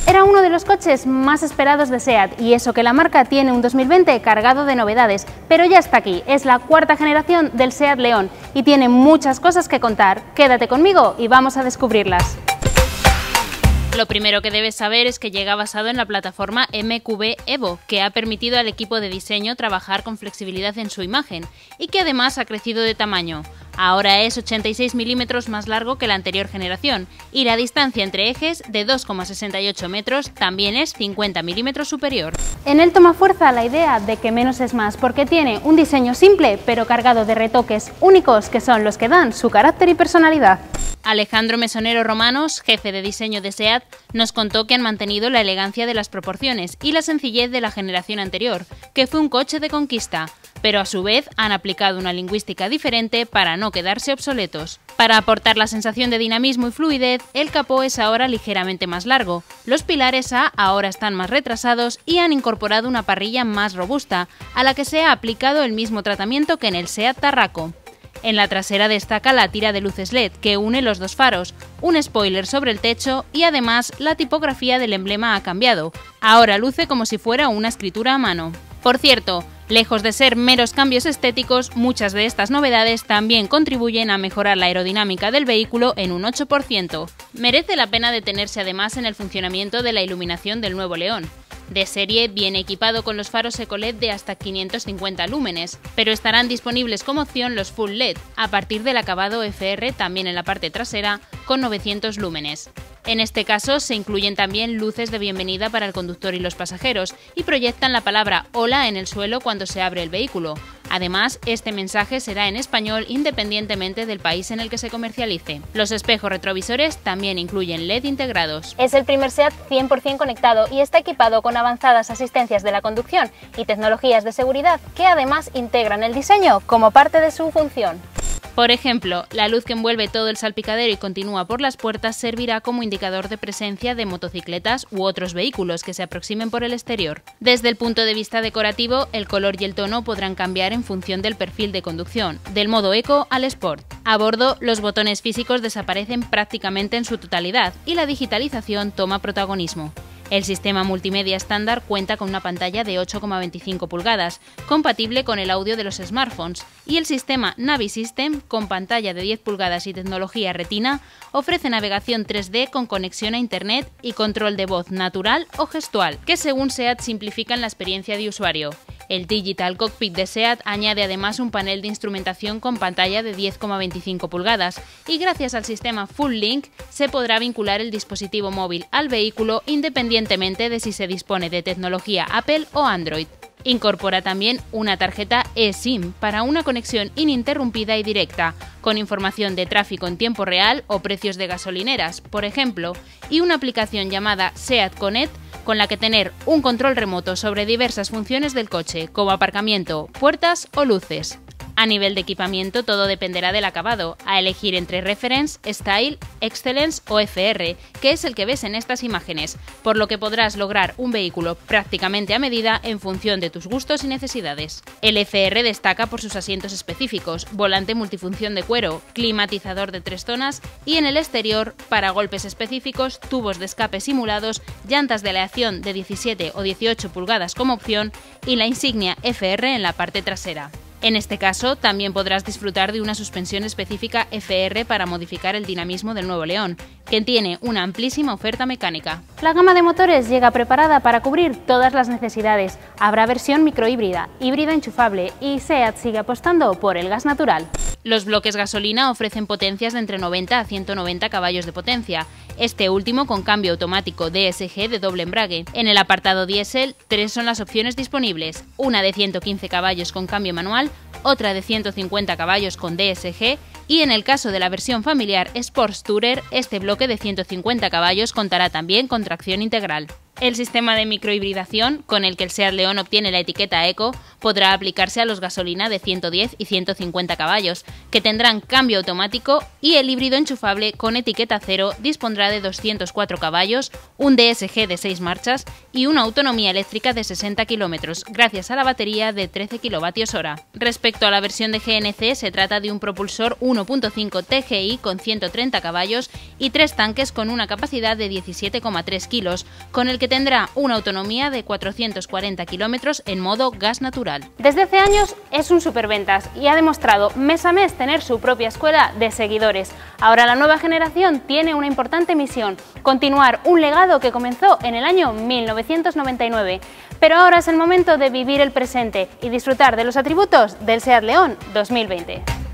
Era uno de los coches más esperados de SEAT y eso que la marca tiene un 2020 cargado de novedades, pero ya está aquí, es la cuarta generación del SEAT León y tiene muchas cosas que contar. Quédate conmigo y vamos a descubrirlas. Lo primero que debes saber es que llega basado en la plataforma MQB Evo, que ha permitido al equipo de diseño trabajar con flexibilidad en su imagen y que además ha crecido de tamaño. Ahora es 86 milímetros más largo que la anterior generación y la distancia entre ejes de 2,68 metros también es 50 milímetros superior. En él toma fuerza la idea de que menos es más porque tiene un diseño simple pero cargado de retoques únicos que son los que dan su carácter y personalidad. Alejandro Mesonero Romanos, jefe de diseño de SEAT, nos contó que han mantenido la elegancia de las proporciones y la sencillez de la generación anterior, que fue un coche de conquista, pero a su vez han aplicado una lingüística diferente para no quedarse obsoletos. Para aportar la sensación de dinamismo y fluidez, el capó es ahora ligeramente más largo, los pilares A ahora están más retrasados y han incorporado una parrilla más robusta, a la que se ha aplicado el mismo tratamiento que en el SEAT Tarraco. En la trasera destaca la tira de luces LED que une los dos faros, un spoiler sobre el techo y además la tipografía del emblema ha cambiado. Ahora luce como si fuera una escritura a mano. Por cierto, lejos de ser meros cambios estéticos, muchas de estas novedades también contribuyen a mejorar la aerodinámica del vehículo en un 8%. Merece la pena detenerse además en el funcionamiento de la iluminación del nuevo León. De serie viene equipado con los faros Ecoled de hasta 550 lúmenes, pero estarán disponibles como opción los Full LED, a partir del acabado FR también en la parte trasera, con 900 lúmenes. En este caso se incluyen también luces de bienvenida para el conductor y los pasajeros y proyectan la palabra hola en el suelo cuando se abre el vehículo. Además, este mensaje será en español independientemente del país en el que se comercialice. Los espejos retrovisores también incluyen LED integrados. Es el primer SEAT 100% conectado y está equipado con avanzadas asistencias de la conducción y tecnologías de seguridad que además integran el diseño como parte de su función. Por ejemplo, la luz que envuelve todo el salpicadero y continúa por las puertas servirá como indicador de presencia de motocicletas u otros vehículos que se aproximen por el exterior. Desde el punto de vista decorativo, el color y el tono podrán cambiar en función del perfil de conducción, del modo eco al sport. A bordo, los botones físicos desaparecen prácticamente en su totalidad y la digitalización toma protagonismo. El sistema multimedia estándar cuenta con una pantalla de 8,25 pulgadas, compatible con el audio de los smartphones, y el sistema Navisystem, con pantalla de 10 pulgadas y tecnología Retina, ofrece navegación 3D con conexión a Internet y control de voz natural o gestual, que según SEAT simplifican la experiencia de usuario. El Digital Cockpit de SEAT añade además un panel de instrumentación con pantalla de 10,25 pulgadas y gracias al sistema Full Link se podrá vincular el dispositivo móvil al vehículo independientemente de si se dispone de tecnología Apple o Android. Incorpora también una tarjeta eSIM para una conexión ininterrumpida y directa, con información de tráfico en tiempo real o precios de gasolineras, por ejemplo, y una aplicación llamada SEAT Connect con la que tener un control remoto sobre diversas funciones del coche, como aparcamiento, puertas o luces. A nivel de equipamiento todo dependerá del acabado, a elegir entre Reference, Style, Excellence o FR, que es el que ves en estas imágenes, por lo que podrás lograr un vehículo prácticamente a medida en función de tus gustos y necesidades. El FR destaca por sus asientos específicos, volante multifunción de cuero, climatizador de 3 zonas y en el exterior, paragolpes específicos, tubos de escape simulados, llantas de aleación de 17 o 18 pulgadas como opción y la insignia FR en la parte trasera. En este caso, también podrás disfrutar de una suspensión específica FR para modificar el dinamismo del nuevo León, que tiene una amplísima oferta mecánica. La gama de motores llega preparada para cubrir todas las necesidades. Habrá versión microhíbrida, híbrida enchufable y SEAT sigue apostando por el gas natural. Los bloques gasolina ofrecen potencias de entre 90 a 190 caballos de potencia, este último con cambio automático DSG de doble embrague. En el apartado diésel, 3 son las opciones disponibles, una de 115 caballos con cambio manual, otra de 150 caballos con DSG y en el caso de la versión familiar Sports Tourer, este bloque de 150 caballos contará también con tracción integral. El sistema de microhibridación, con el que el SEAT León obtiene la etiqueta Eco, podrá aplicarse a los gasolina de 110 y 150 caballos, que tendrán cambio automático, y el híbrido enchufable con etiqueta cero dispondrá de 204 caballos, un DSG de 6 marchas y una autonomía eléctrica de 60 km, gracias a la batería de 13 kWh. Respecto a la versión de GNC, se trata de un propulsor 1.5 TGI con 130 caballos y 3 tanques con una capacidad de 17,3 kilos, con el que tendrá una autonomía de 440 kilómetros en modo gas natural. Desde hace años es un superventas y ha demostrado mes a mes tener su propia escuela de seguidores. Ahora la nueva generación tiene una importante misión: continuar un legado que comenzó en el año 1999. Pero ahora es el momento de vivir el presente y disfrutar de los atributos del SEAT León 2020.